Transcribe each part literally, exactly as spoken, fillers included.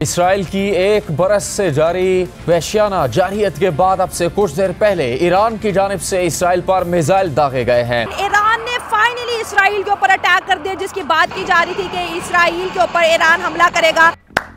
Israel की एक बरस से जारी वहशियाना जारहियत के बाद अब से कुछ देर पहले ईरान की जानिब से इसराइल पर मिसाइल दागे गए हैं। ईरान ने फाइनली इसराइल के ऊपर अटैक कर दिया, जिसकी बात की जा रही थी कि इसराइल के ऊपर ईरान हमला करेगा।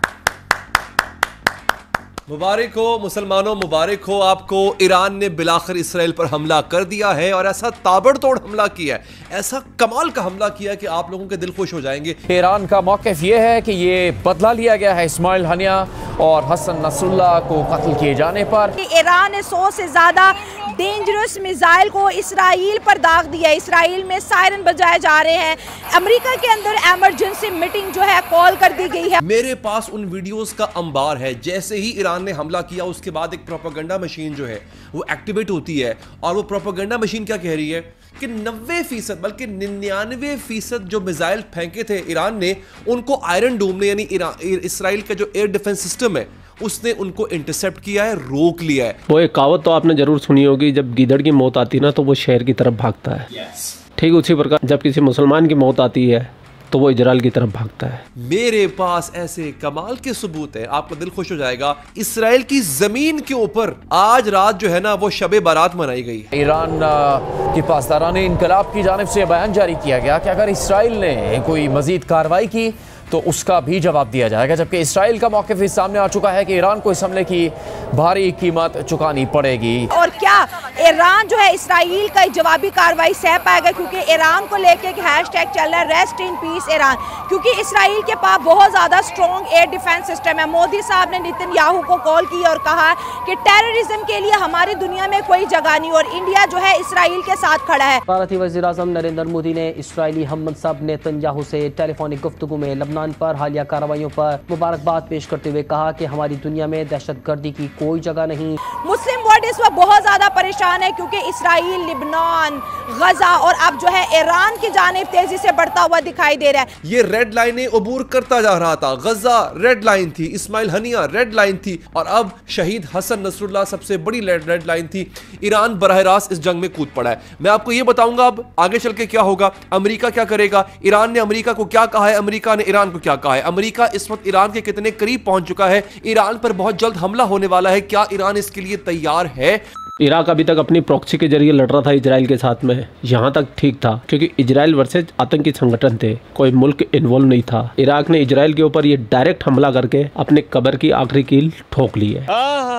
मुबारक हो मुसलमानों, मुबारक हो आपको। ईरान ने बिलाखिर इसराइल पर हमला कर दिया है और ऐसा ताबड़तोड़ हमला किया है, ऐसा कमाल का हमला किया है कि आप लोगों के दिल खुश हो जाएंगे। ईरान का मौक़िफ़ ये है कि ये बदला लिया गया है इस्माइल हनिया और हसन नसरुल्लाह को कत्ल किए जाने पर। ईरान ने सौ से ज्यादा डेंजरस मिसाइल को इसराइल पर दाग दिया। इसराइल में सायरन बजाए जा रहे हैं। अमेरिका के अंदर इमरजेंसी मीटिंग जो है कॉल कर दी गई है। मेरे पास उन वीडियोस का अंबार है। जैसे ही ईरान ने हमला किया उसके बाद एक प्रोपेगेंडा मशीन जो है वो एक्टिवेट होती है और वो प्रोपेगेंडा मशीन क्या कह रही है कि नब्बे फीसद बल्कि निन्यानवे फीसद जो मिसाइल फेंके थे ईरान ने, उनको आयरन डोम ने यानी इसराइल का जो एयर डिफेंस सिस्टम है उसने उनको इंटरसेप्ट किया है, रोक लिया है। वो एक कहावत तो आपने जरूर सुनी होगी, जब गीदड़ की मौत आती है ना तो वो शहर की तरफ भागता है। yes. ठीक उसी प्रकार जब किसी मुसलमान की मौत आती है तो वो इजराइल की तरफ भागता है। मेरे पास ऐसे कमाल के सबूत हैं, आपका दिल खुश हो जाएगा। इसराइल की जमीन के ऊपर आज रात जो है ना वो शबे बारात मनाई गई। ईरान की पासदारान इनकलाब की जानिब से बयान जारी किया गया कि अगर इसराइल ने कोई मजीद कार्रवाई की तो उसका भी जवाब दिया जाएगा, जबकि इसराइल का मौक़िफ़ इस सामने आ चुका है कि ईरान को इस हमले की भारी कीमत चुकानी पड़ेगी। और क्या ईरान जो है इसराइल का जवाबी कार्रवाई सह पाएगा, क्योंकि ईरान को लेके एक हैशटैग चल रहा है रेस्ट इन पीस ईरान, क्योंकि इसराइल के पास बहुत ज़्यादा स्ट्रॉन्ग एयर डिफेंस सिस्टम है। मोदी साहब ने नेतन्याहू को कॉल की और कहा कि टेररिज्म के लिए हमारी दुनिया में कोई जगह नहीं और इंडिया जो है इसराइल के साथ खड़ा है। भारतीय वज़ीर-ए-आज़म नरेंद्र मोदी ने इसराइली हमद साहब नेतन्याहू से टेलीफोनिक गुफ्तगू में लबनान पर हालिया कार्रवाइयों पर मुबारकबाद पेश करते हुए कहा कि हमारी दुनिया में दहशतगर्दी की कोई जगह नहीं। मुस्लिम वर्ल्ड इस वक्त बहुत ज्यादा परेशान है, क्योंकि इसराइल, लिबनान, गजा और अब जो है ईरान की जानिब तेजी से बढ़ता हुआ दिखाई दे रहा है। ये रेड लाइनें अबूर करता जा रहा था। गजा रेड लाइन थी, इस्माइल हनिया रेड लाइन थी और अब शहीद हसन नसरुल्लाह सबसे बड़ी रेड लाइन थी। ईरान बरह रास्त इस जंग में कूद पड़ा है। मैं आपको ये बताऊंगा अब आगे चल के क्या होगा, अमेरिका क्या करेगा, ईरान ने अमेरिका को क्या कहा है, अमेरिका ने ईरान को क्या कहा है, अमेरिका इस वक्त ईरान के कितने करीब पहुंच चुका है, ईरान पर बहुत जल्द हमला होने वाला है, क्या ईरान इसके लिए तैयार है। इराक अभी तक अपनी प्रॉक्सी के जरिए लड़ रहा था इजराइल के साथ में, यहाँ तक ठीक था क्योंकि इजराइल वर्सेज आतंकी संगठन थे, कोई मुल्क इन्वॉल्व नहीं था। इराक ने इजराइल के ऊपर ये डायरेक्ट हमला करके अपने कब्र की आखिरी कील ठोक ली है।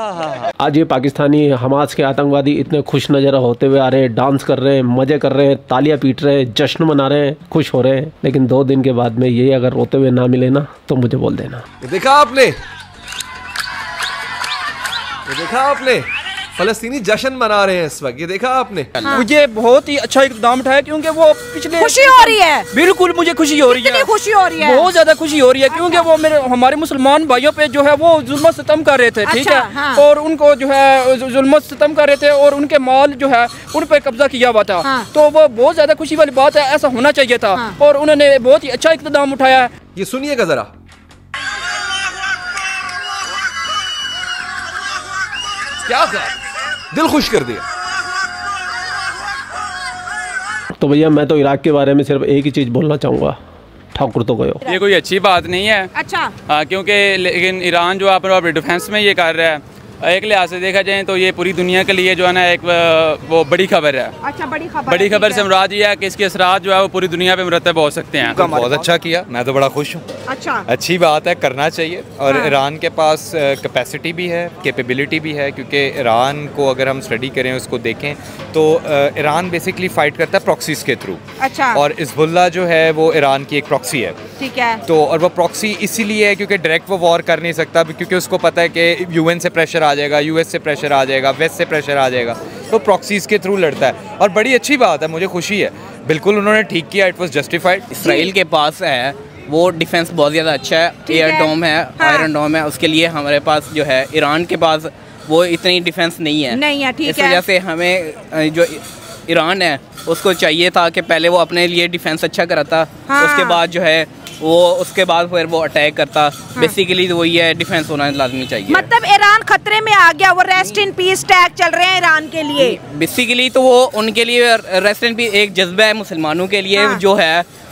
आज ये पाकिस्तानी हमास के आतंकवादी इतने खुश नजर होते हुए आ रहे हैं, डांस कर रहे हैं, मजे कर रहे हैं, तालियां पीट रहे हैं, जश्न मना रहे हैं, खुश हो रहे हैं, लेकिन दो दिन के बाद में ये अगर रोते हुए ना मिले ना तो मुझे बोल देना। देखा आपने, देखा आपने फलस्तीनी जश्न मना रहे हैं इस वक्त, ये देखा आपने। हाँ। मुझे बहुत ही अच्छा इकदाम उठाया क्योंकि वो पिछले खुशी हो रही है, बिल्कुल मुझे खुशी हो रही है, खुशी हो रही है, बहुत ज्यादा खुशी हो रही है, क्योंकि वो मेरे हमारे मुसलमान भाइयों पे जो है वो जुल्म सितम कर रहे थे। ठीक अच्छा, है हाँ। और उनको जो है जुल्म सितम कर रहे थे और उनके माल जो है उन पे कब्जा किया हुआ था। हाँ। तो वो बहुत ज्यादा खुशी वाली बात है, ऐसा होना चाहिए था। हाँ। और उन्होंने बहुत ही अच्छा इकदाम उठाया है। ये सुनिएगा जरा, क्या दिल खुश कर दिया। तो भैया मैं तो इराक के बारे में सिर्फ एक ही चीज बोलना चाहूँगा, ठाकुर तो गयो। ये कोई अच्छी बात नहीं है। अच्छा। आ, क्योंकि लेकिन ईरान जो अपने डिफेंस में ये कर रहा है, एक लिहाज से देखा जाए तो ये पूरी दुनिया के लिए जो है ना एक वो बड़ी खबर है। अच्छा, बड़ी खबर। बड़ी खबर से मुराद ये है कि इसके असरात जो है वो पूरी दुनिया पे मुरतब हो सकते हैं। बहुत अच्छा किया, मैं तो बड़ा खुश हूँ। अच्छा, अच्छी बात है, करना चाहिए। और हाँ। ईरान के पास कैपेसिटी भी है, कैपेबिलिटी भी है, क्योंकि ईरान को अगर हम स्टडी करें, उसको देखें तो ईरान बेसिकली फाइट करता है प्रॉक्सीज के थ्रू। अच्छा। और हिज़्बुल्लाह जो है वो ईरान की एक प्रॉक्सी है। ठीक है। तो और वो प्रॉक्सी इसीलिए है क्योंकि डायरेक्ट वो वॉर कर नहीं सकता, क्योंकि उसको पता है कि यूएन से प्रेशर आ जाएगा, यूएस से प्रेशर आ जाएगा, वेस्ट से प्रेशर आ जाएगा, तो प्रॉक्सीज के थ्रू लड़ता है। और बड़ी अच्छी बात है, मुझे खुशी है, बिल्कुल उन्होंने ठीक किया, इट वाज जस्टिफाइड। इसराइल के पास है वो डिफेंस बहुत ज़्यादा अच्छा है, एयर डोम है, आयरन डोम है, उसके लिए हमारे पास जो है ईरान के पास वो इतनी डिफेंस नहीं है। नहीं है, ठीक है। इस वजह से हमें जो ईरान है उसको चाहिए था कि पहले वो अपने लिए डिफेंस अच्छा कराता, हाँ। उसके बाद जो है वो उसके बाद फिर वो अटैक करता। हाँ। बेसिकली तो वही है, डिफेंस होना लाजमी चाहिए। मतलब ईरान खतरे में आ गया, वो रेस्ट इन पीस टैग चल रहे हैं ईरान के लिए। बेसिकली तो वो उनके लिए रेस्ट इन पीस एक जज्बा है मुसलमानों के लिए। हाँ। जो है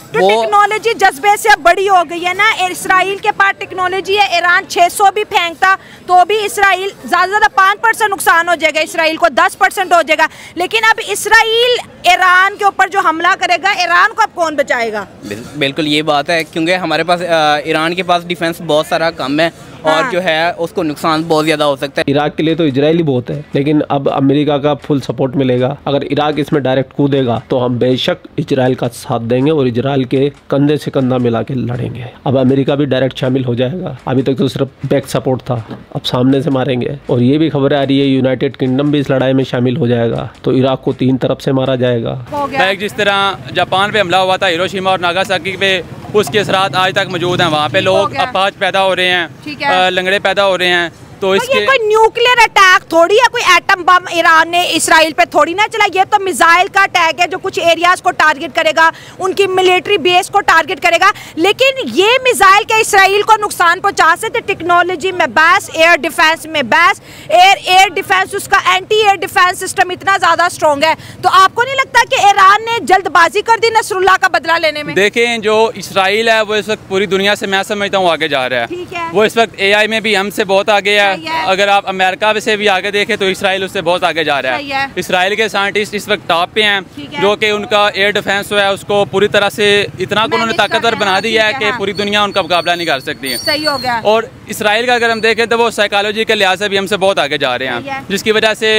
तो टेक्नोलॉजी जज्बे से अब बड़ी हो गई है ना। इसराइल के पास टेक्नोलॉजी है, ईरान छह सौ भी फेंकता तो भी इसराइल ज़्यादा से ज़्यादा पाँच परसेंट नुकसान हो जाएगा, इसराइल को दस परसेंट हो जाएगा। लेकिन अब इसराइल ईरान के ऊपर जो हमला करेगा, ईरान को अब कौन बचाएगा? बिल्कुल ये बात है, क्योंकि हमारे पास ईरान के पास डिफेंस बहुत सारा कम है और हाँ। जो है उसको नुकसान बहुत ज़्यादा हो सकता है। इराक के लिए तो इजराइल ही बहुत है, लेकिन अब अमेरिका का फुल सपोर्ट मिलेगा। अगर इराक इसमें डायरेक्ट कूदेगा तो हम बेशक इजराइल का साथ देंगे और इजराइल के कंधे से कंधा मिला के लड़ेंगे। अब अमेरिका भी डायरेक्ट शामिल हो जाएगा, अभी तक तो सिर्फ बैक सपोर्ट था, अब सामने से मारेंगे। और ये भी खबर आ रही है यूनाइटेड किंगडम भी इस लड़ाई में शामिल हो जाएगा, तो इराक को तीन तरफ से मारा जाएगा। जिस तरह जापान पे हमला हुआ था हिरोशिमा और नागासाकी पे, उसके असरात आज तक मौजूद हैं। वहाँ पे लोग अपाहज पैदा हो रहे हैं, लंगड़े पैदा हो रहे हैं। तो, तो इसके ये कोई न्यूक्लियर अटैक थोड़ी है, कोई एटम बम ईरान ने इसराइल पे थोड़ी ना चला। ये तो मिसाइल का अटैक है जो कुछ एरियाज को टारगेट करेगा, उनकी मिलिट्री बेस को टारगेट करेगा। लेकिन ये मिसाइल क्या इसराइल को नुकसान पहुंचा सकते? टेक्नोलॉजी में बहस, एयर डिफेंस में बहस, एयर एयर डिफेंस, उसका एंटी एयर डिफेंस सिस्टम इतना ज्यादा स्ट्रॉन्ग है। तो आपको नहीं लगता कि ईरान ने जल्दबाजी कर दी नसरुल्लाह का बदला लेने में? देखें, जो इसराइल है वो इस वक्त पूरी दुनिया से मैं समझता हूँ आगे जा रहा है। है। वो इस वक्त ए आई में भी हमसे बहुत आगे है। अगर आप अमेरिका से भी आगे देखें तो इसराइल उससे बहुत आगे जा रहा है, है। इसराइल के साइंटिस्ट इस वक्त टॉप पे हैं, है। जो कि उनका एयर डिफेंस है उसको पूरी तरह से इतना उन्होंने ताकतवर बना दिया है कि पूरी दुनिया उनका मुकाबला नहीं कर सकती है। सही हो गया। और इसराइल का अगर हम देखें तो वो साइकोलॉजी के लिहाज से भी हमसे बहुत आगे जा रहे हैं, जिसकी वजह से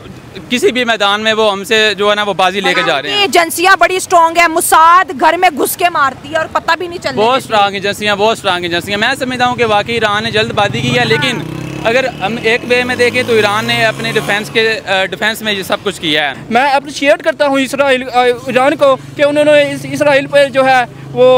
किसी भी मैदान में वो हमसे जो है ना वो बाजी लेके जा रहे हैं। एजेंसियां बड़ी स्ट्रॉन्ग है, मुसाद घर में घुस के मारती है और पता भी नहीं चलता। बहुत स्ट्रॉन्ग एजेंसियां, बहुत स्ट्रॉन्ग एजेंसियां। मैं समझता हूँ कि वाकई ईरान ने जल्दबाजी की है, लेकिन अगर हम एक वे में देखें तो ईरान ने अपने डिफेंस के डिफेंस में ये सब कुछ किया है। मैं अप्रिशिएट करता हूँ इसराइल ईरान को कि उन्होंने इस इसराइल पर जो है वो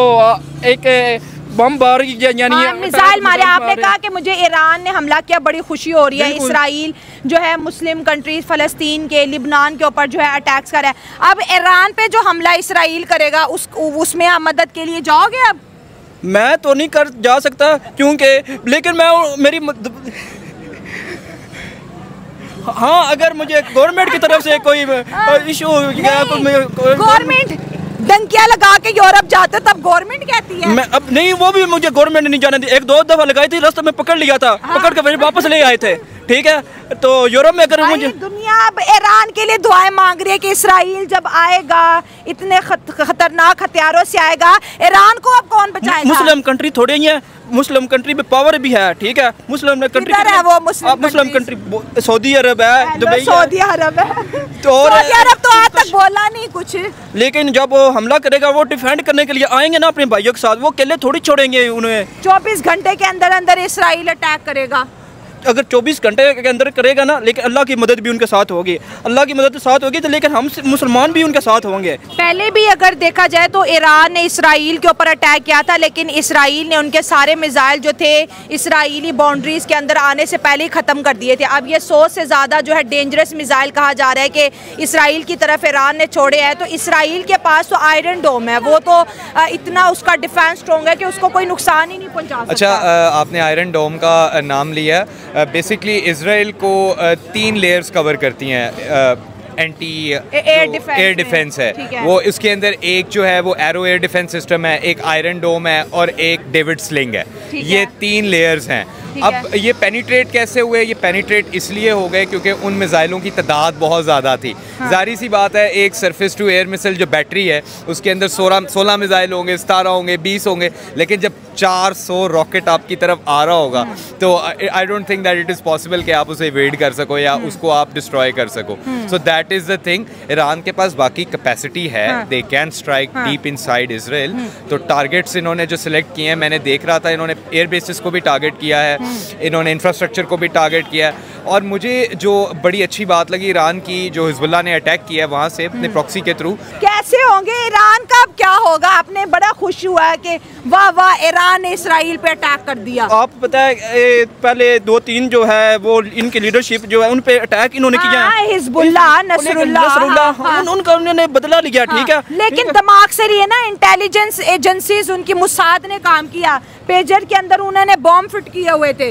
एक बम बार यानी हाँ, मिसाइल मारे। आपने कहा कि मुझे ईरान ने हमला किया, बड़ी खुशी हो रही है। इसराइल जो है मुस्लिम कंट्रीज फ़लस्तीन के, लिबनान के ऊपर जो है अटैक्स कर रहा है। अब ईरान पे जो हमला इसराइल करेगा उस उसमें आप मदद के लिए जाओगे? अब मैं तो नहीं कर जा सकता क्योंकि, लेकिन मैं मेरी हाँ अगर मुझे गवर्नमेंट की तरफ से कोई इशू, गवर्नमेंट डंकियां लगा के यूरोप जाते तब गवर्नमेंट कहती है। मैं अब नहीं, वो भी मुझे गवर्नमेंट नहीं जाने दी। एक दो दफा लगाई थी, रास्ते में पकड़ लिया था, हाँ। पकड़ के फिर वापस ले आए थे। ठीक है, तो यूरोप में अगर मुझे दुनिया अब ईरान के लिए दुआएं मांग रही है कि इसराइल जब आएगा इतने खत, खतरनाक हथियारों से आएगा, ईरान को अब कौन बचाएगा? मुस्लिम कंट्री थोड़ी ही है, मुस्लिम कंट्री में पावर भी है। ठीक है, मुस्लिम कंट्री है वो मुस्लिम मुस्लिम कंट्री सऊदी अरब है, दुबई, सऊदी अरब है, तो सऊदी अरब तो आज तक बोला नहीं कुछ। लेकिन जब वो हमला करेगा वो डिफेंड करने के लिए आएंगे ना अपने भाइयों के साथ, वो अकेले थोड़ी छोड़ेंगे उन्हें। चौबीस घंटे के अंदर अंदर इसराइल अटैक करेगा। अगर चौबीस घंटे के अंदर करेगा ना, लेकिन अल्लाह की मदद भी उनके साथ होगी, अल्लाह की मदद साथ होगी तो लेकिन हम मुसलमान भी उनके साथ होंगे। पहले भी अगर देखा जाए तो ईरान ने इसराइल के ऊपर अटैक किया था, लेकिन इसराइल ने उनके सारे मिसाइल जो थे इसराइली बाउंड्रीज के अंदर आने से पहले ही ख़त्म कर दिए थे। अब ये सौ से ज़्यादा जो है डेंजरस मिसाइल कहा जा रहा है कि इसराइल की तरफ ईरान ने छोड़े हैं। तो इसराइल के पास तो आयरन डोम है, वो तो इतना उसका डिफेंस स्ट्रॉन्ग है कि उसको कोई नुकसान ही नहीं पहुँचा सकता। अच्छा, आपने आयरन डोम का नाम लिया। बेसिकली इजराइल को तीन लेयर्स कवर करती हैं एंटी एयर डिफेंस है, है वो इसके अंदर एक जो है वो एरो एयर डिफेंस सिस्टम है, एक आयरन डोम है और एक डेविड स्लिंग है। ये है। तीन लेयर्स हैं। अब ये पेनिट्रेट कैसे हुए? ये पेनिट्रेट इसलिए हो गए क्योंकि उन मिसाइलों की तादाद बहुत ज़्यादा थी। हाँ। जाहिर सी बात है, एक सरफेस टू एयर मिसाइल जो बैटरी है उसके अंदर सोलह सोलह मिसाइल होंगे, सतारह होंगे, बीस होंगे, लेकिन जब चार सौ रॉकेट आपकी तरफ आ रहा होगा तो I don't think that it is possible कि आप उसे इवेड कर सको या उसको आप डिस्ट्रॉय कर सको। So that is the thing. Iran के पास बाकी कैपेसिटी है, they can strike deep inside Israel. तो टारगेट्स इन्होंने जो सिलेक्ट किए हैं, मैंने देख रहा था, इन्होंने एयर बेसिस को भी टारगेट किया है, इन्होंने इंफ्रास्ट्रक्चर को भी टारगेट किया है। और मुझे जो बड़ी अच्छी बात लगी ईरान की, जो हिजबुल्लाह ने अटैक किया है वहाँ से अपने प्रॉक्सी के थ्रू। कैसे होंगे ईरान का, अब क्या होगा? आपने बड़ा खुश हुआ है कि वाह वाह ईरान ने इसराइल पे अटैक कर दिया। आप पता है पहले दो तीन जो है वो इनकी लीडरशिप जो है उन पे अटैक इन्होंने किया है, हिजबुल्लाह, नसरुल्लाह, उनका उन्होंने बदला लिया। ठीक है, लेकिन दिमाग से रही है ना, इंटेलिजेंस एजेंसीज उनकी मुसाद ने काम किया, पेजर के अंदर उन्होंने बॉम्ब फिट किए हुए थे।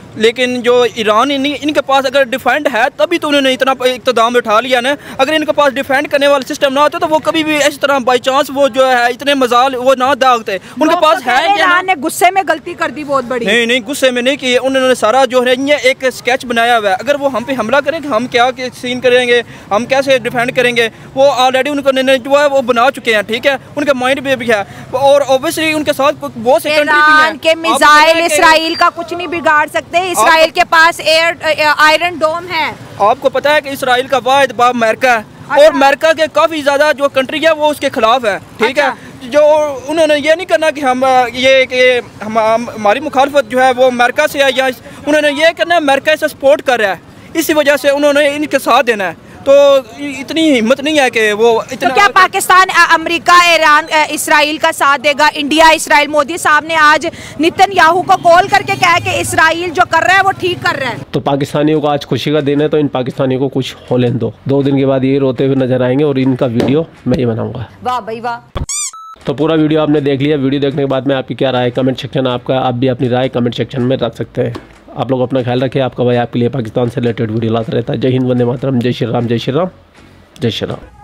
लेकिन जो ईरान इन, इनके पास अगर डिफेंड है तभी तो उन्होंने इतना इक़्तिदाम उठा लिया ना। अगर इनके पास डिफेंड करने वाला सिस्टम ना होता तो वो कभी भी इस तरह बाई चांस वो जो है इतने मजाल वो ना दागते। उनके पास है ईरान ने गुस्से में गलती कर दी बहुत बड़ी। नहीं नहीं गुस्से में नहीं की, उन्होंने सारा जो है ये एक स्केच बनाया हुआ है। अगर वो हम पे हमला करेंगे हम क्या सीन करेंगे, हम कैसे डिफेंड करेंगे, वो ऑलरेडी उनको जो है वो बना चुके हैं। ठीक है, उनके माइंड में भी है और ऑब्वियसली उनके साथ बहुत से कंट्री भी हैं के मिसाइल इसराइल का कुछ नहीं बिगाड़ सकते। इसराइल के पास एयर आयरन डोम है। आपको पता है कि इसराइल का वाहिद बाप अमेरिका है। अच्छा। और अमेरिका के काफी ज्यादा जो कंट्री है वो उसके खिलाफ है। ठीक अच्छा। है, जो उन्होंने ये नहीं करना कि हम ये कि हम हमारी मुखालफत जो है वो अमेरिका से है, या उन्होंने ये करना है अमेरिका से सपोर्ट कर रहा है, इसी वजह से उन्होंने इनके साथ देना है। तो इतनी हिम्मत नहीं है कि वो इतना। तो क्या पाकिस्तान अमेरिका ईरान इसराइल का साथ देगा? इंडिया इसराइल, मोदी साहब ने आज नेतन्याहू को कॉल करके कहा कि इसराइल जो कर रहा है वो ठीक कर रहा है। तो पाकिस्तानियों को आज खुशी का दिन है, तो इन पाकिस्तानियों को कुछ हो लेने दो। दो दिन के बाद ये रोते हुए नजर आएंगे और इनका वीडियो मैं ही बनाऊंगा। वाह भाई वाह। तो पूरा वीडियो आपने देख लिया। वीडियो देखने के बाद में आपकी क्या राय, कमेंट सेक्शन आपका, आप भी अपनी राय कमेंट सेक्शन में रख सकते हैं। आप लोग अपना ख्याल रखें। आपका भाई आपके लिए पाकिस्तान से रिलेटेड वीडियो लाता रहता है। जय हिंद, वंदे मातरम, जय श्री राम, जय श्री राम, जय श्री राम।